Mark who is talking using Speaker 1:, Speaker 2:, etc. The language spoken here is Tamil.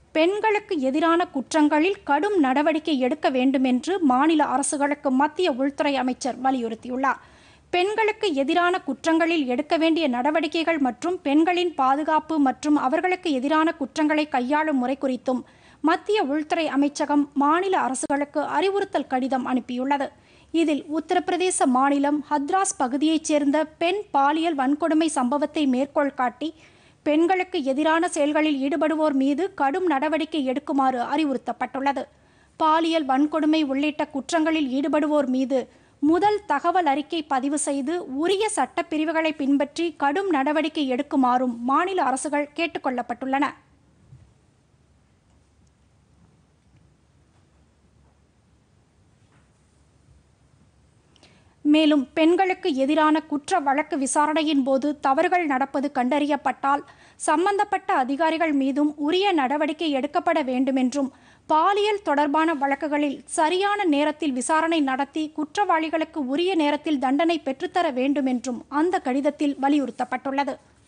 Speaker 1: பெண்களுக்கு எதிரான குற்றங்களில் கடும் நடவடிக்கை எடுக்க வேண்டும் என்று மாநில அரசுகளுக்கு மத்திய உள்துறை அமைச்சர் வலியுறுத்தியுள்ளார். பெண்களுக்கு எதிரான குற்றங்களில் எடுக்க வேண்டிய நடவடிக்கைகள் மற்றும் பெண்களின் பாதுகாப்பு மற்றும் அவர்களுக்கு எதிரான குற்றங்களை கையாளும் முறை குறித்தும் மத்திய உள்துறை அமைச்சகம் மாநில அரசுகளுக்கு அறிவுறுத்தல் கடிதம் அனுப்பியுள்ளது. இதில் உத்தரப்பிரதேச மாநிலம் ஹத்ராஸ் பகுதியைச் சேர்ந்த பெண் பாலியல் வன்கொடுமை சம்பவத்தை மேற்கோள் காட்டி பெண்களுக்கு எதிரான செயல்களில் ஈடுபடுவோர் மீது கடும் நடவடிக்கை எடுக்குமாறு அறிவுறுத்தப்பட்டுள்ளது. பாலியல் வன்கொடுமை உள்ளிட்ட குற்றங்களில் ஈடுபடுவோர் மீது முதல் தகவல் அறிக்கை பதிவு செய்து உரிய சட்டப்பிரிவுகளை பின்பற்றி கடும் நடவடிக்கை எடுக்குமாறும் மாநில அரசுகள் கேட்டுக்கொள்ளப்பட்டுள்ளன. மேலும் பெண்களுக்கு எதிரான குற்ற வழக்கு விசாரணையின் போது தவறுகள் நடப்பது கண்டறியப்பட்டால் சம்பந்தப்பட்ட அதிகாரிகள் மீதும் உரிய நடவடிக்கை எடுக்கப்பட வேண்டுமென்றும், பாலியல் தொடர்பான வழக்குகளில் சரியான நேரத்தில் விசாரணை நடத்தி குற்றவாளிகளுக்கு உரிய நேரத்தில் தண்டனை பெற்றுத்தர வேண்டுமென்றும் அந்த கடிதத்தில் வலியுறுத்தப்பட்டுள்ளது.